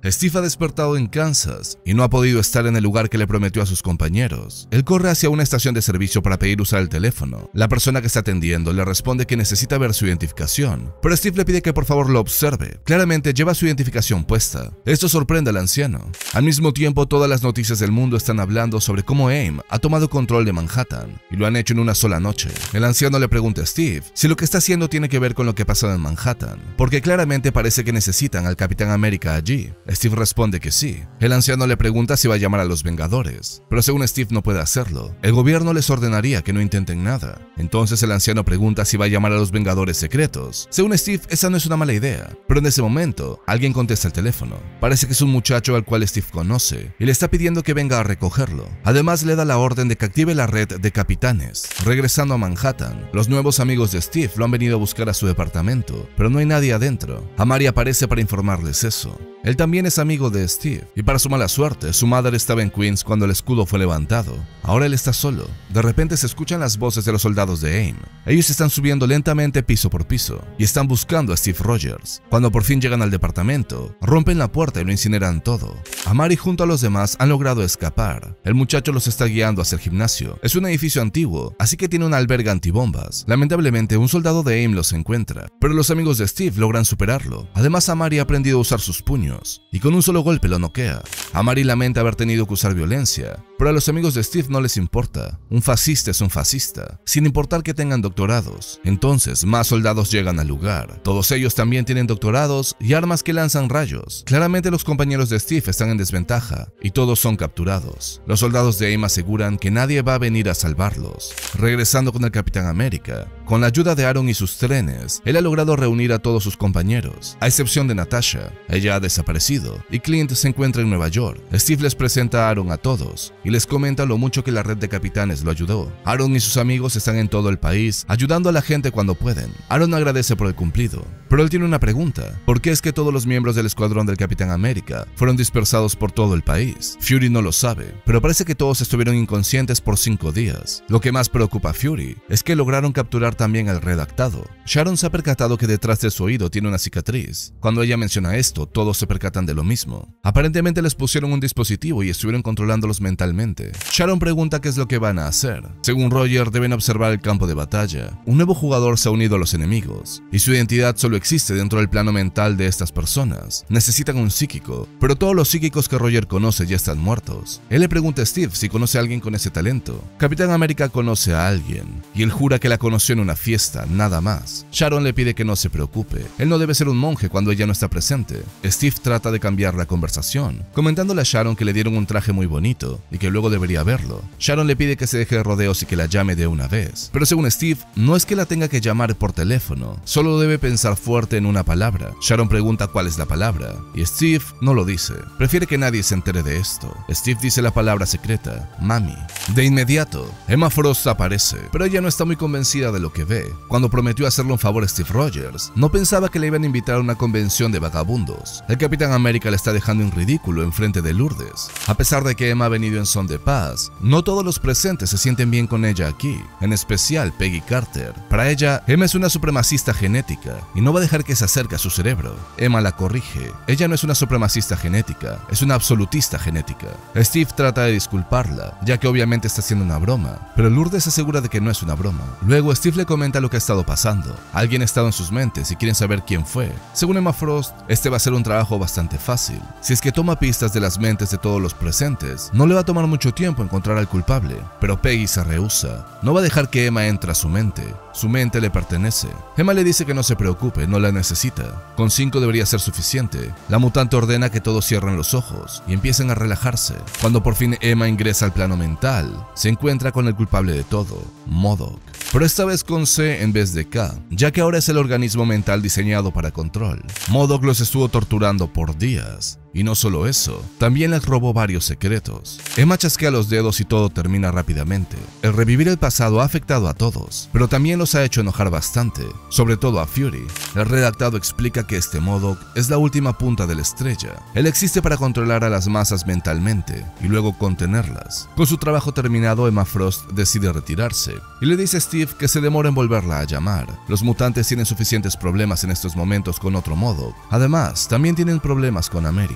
Steve ha despertado en Kansas y no ha podido estar en el lugar que le prometió a sus compañeros. Él corre hacia una estación de servicio para pedir usar el teléfono. La persona que está atendiendo le responde que necesita ver su identificación, pero Steve le pide que por favor lo observe. Claramente lleva su identificación puesta. Esto sorprende al anciano. Al mismo tiempo, todas las noticias del mundo están hablando sobre cómo AIM ha tomado control de Manhattan y lo han hecho en una sola noche. El anciano le pregunta a Steve si lo que está haciendo tiene que ver con lo que pasó en Manhattan, porque claramente parece que necesitan al Capitán América allí. Steve responde que sí. El anciano le pregunta si va a llamar a los Vengadores, pero según Steve no puede hacerlo. El gobierno les ordenaría que no intenten nada. Entonces el anciano pregunta si va a llamar a los Vengadores secretos. Según Steve, esa no es una mala idea, pero en ese momento alguien contesta el teléfono. Parece que es un muchacho al cual Steve conoce y le está pidiendo que venga a recogerlo. Además le da la orden de que active la red de capitanes. Regresando a Manhattan, los nuevos amigos de Steve lo han venido a buscar a su departamento, pero no hay nadie adentro. Amari aparece para informarles eso. Él también es amigo de Steve, y para su mala suerte, su madre estaba en Queens cuando el escudo fue levantado. Ahora él está solo. De repente se escuchan las voces de los soldados de AIM. Ellos están subiendo lentamente piso por piso, y están buscando a Steve Rogers. Cuando por fin llegan al departamento, rompen la puerta y lo incineran todo. Amari junto a los demás han logrado escapar. El muchacho los está guiando hacia el gimnasio. Es un edificio antiguo, así que tiene una alberga antibombas. Lamentablemente, un soldado de AIM los encuentra, pero los amigos de Steve logran superarlo. Además, Amari ha aprendido a usar sus puños, y con un solo golpe lo noquea. Amari lamenta haber tenido que usar violencia, pero a los amigos de Steve no les importa. Un fascista es un fascista, sin importar que tengan doctorados. Entonces, más soldados llegan al lugar. Todos ellos también tienen doctorados y armas que lanzan rayos. Claramente los compañeros de Steve están en desventaja, y todos son capturados. Los soldados de AIM aseguran que nadie va a venir a salvarlos. Regresando con el Capitán América, con la ayuda de Aaron y sus trenes, él ha logrado reunir a todos sus compañeros, a excepción de Natasha. Ella ha desaparecido, y Clint se encuentra en Nueva York. Steve les presenta a Aaron a todos, y les comenta lo mucho que la red de capitanes lo ayudó. Aaron y sus amigos están en todo el país, ayudando a la gente cuando pueden. Aaron agradece por el cumplido, pero él tiene una pregunta. ¿Por qué es que todos los miembros del escuadrón del Capitán América fueron dispersados por todo el país? Fury no lo sabe, pero parece que todos estuvieron inconscientes por 5 días. Lo que más preocupa a Fury es que lograron capturar también al redactado. Sharon se ha percatado que detrás de su oído tiene una cicatriz. Cuando ella menciona esto, todos se percatan de lo mismo. Aparentemente les pusieron un dispositivo y estuvieron controlándolos mentalmente. Sharon pregunta qué es lo que van a hacer. Según Roger, deben observar el campo de batalla. Un nuevo jugador se ha unido a los enemigos, y su identidad solo existe dentro del plano mental de estas personas. Necesitan un psíquico, pero todos los psíquicos que Roger conoce ya están muertos. Él le pregunta a Steve si conoce a alguien con ese talento. Capitán América conoce a alguien, y él jura que la conoció en una fiesta, nada más. Sharon le pide que no se preocupe. Él no debe ser un monje cuando ella no está presente. Steve trata de cambiar la conversación, comentándole a Sharon que le dieron un traje muy bonito y que luego debería verlo. Sharon le pide que se deje de rodeos y que la llame de una vez, pero según Steve, no es que la tenga que llamar por teléfono, solo debe pensar fuerte en una palabra. Sharon pregunta cuál es la palabra, y Steve no lo dice. Prefiere que nadie se entere de esto. Steve dice la palabra secreta, mami. De inmediato, Emma Frost aparece, pero ella no está muy convencida de lo que ve. Cuando prometió hacerle un favor a Steve Rogers, no pensaba que le iban a invitar a una convención de vagabundos. El Capitán América le está dejando en ridículo enfrente de Lourdes. A pesar de que Emma ha venido en son de paz, no todos los presentes se sienten bien con ella aquí, en especial Peggy Carter. Para ella, Emma es una supremacista genética y no va a dejar que se acerque a su cerebro. Emma la corrige. Ella no es una supremacista genética, es una absolutista genética. Steve trata de disculparla, ya que obviamente está haciendo una broma, pero Lourdes asegura de que no es una broma. Luego Steve le comenta lo que ha estado pasando. Alguien ha estado en sus mentes y quieren saber quién fue. Según Emma Frost, este va a ser un trabajo bastante fácil. Si es que toma pistas de las mentes de todos los presentes, no le va a tomar mucho tiempo encontrar al culpable, pero Peggy se rehúsa. No va a dejar que Emma entre a su mente. Su mente le pertenece. Emma le dice que no se preocupe, no la necesita. Con 5 debería ser suficiente. La mutante ordena que todos cierren los ojos y empiecen a relajarse. Cuando por fin Emma ingresa al plano mental, se encuentra con el culpable de todo, MODOK. Pero esta vez con C en vez de K, ya que ahora es el organismo mental diseñado para control. MODOK los estuvo torturando por días. Y no solo eso, también les robó varios secretos. Emma chasquea los dedos y todo termina rápidamente. El revivir el pasado ha afectado a todos, pero también los ha hecho enojar bastante, sobre todo a Fury. El redactado explica que este MODOK es la última punta de la estrella. Él existe para controlar a las masas mentalmente y luego contenerlas. Con su trabajo terminado, Emma Frost decide retirarse y le dice a Steve que se demora en volverla a llamar. Los mutantes tienen suficientes problemas en estos momentos con otro MODOK. Además, también tienen problemas con América.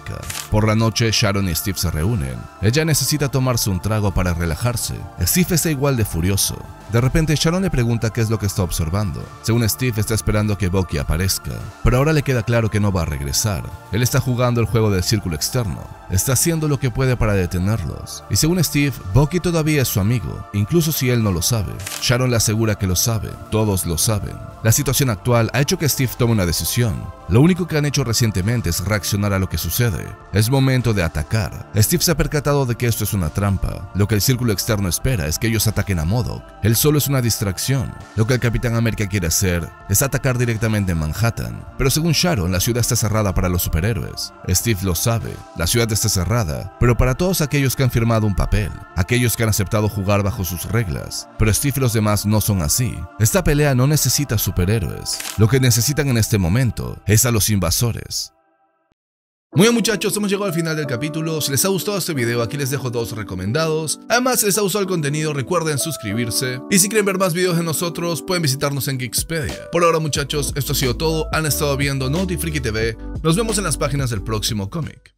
América. Por la noche, Sharon y Steve se reúnen. Ella necesita tomarse un trago para relajarse. Steve está igual de furioso. De repente, Sharon le pregunta qué es lo que está observando. Según Steve, está esperando que Bucky aparezca, pero ahora le queda claro que no va a regresar. Él está jugando el juego del círculo externo. Está haciendo lo que puede para detenerlos. Y según Steve, Bucky todavía es su amigo, incluso si él no lo sabe. Sharon le asegura que lo sabe. Todos lo saben. La situación actual ha hecho que Steve tome una decisión. Lo único que han hecho recientemente es reaccionar a lo que sucede. Es momento de atacar. Steve se ha percatado de que esto es una trampa. Lo que el círculo externo espera es que ellos ataquen a MODOK. Él solo es una distracción. Lo que el Capitán América quiere hacer es atacar directamente en Manhattan. Pero según Sharon, la ciudad está cerrada para los superhéroes. Steve lo sabe. La ciudad está cerrada, pero para todos aquellos que han firmado un papel, aquellos que han aceptado jugar bajo sus reglas. Pero Steve y los demás no son así. Esta pelea no necesita superhéroes. Lo que necesitan en este momento es a los invasores. Muy bien, muchachos, hemos llegado al final del capítulo. Si les ha gustado este video, aquí les dejo 2 recomendados. Además, si les ha gustado el contenido, recuerden suscribirse. Y si quieren ver más videos de nosotros, pueden visitarnos en Geekspedia. Por ahora, muchachos, esto ha sido todo. Han estado viendo Naughty Friki TV. Nos vemos en las páginas del próximo cómic.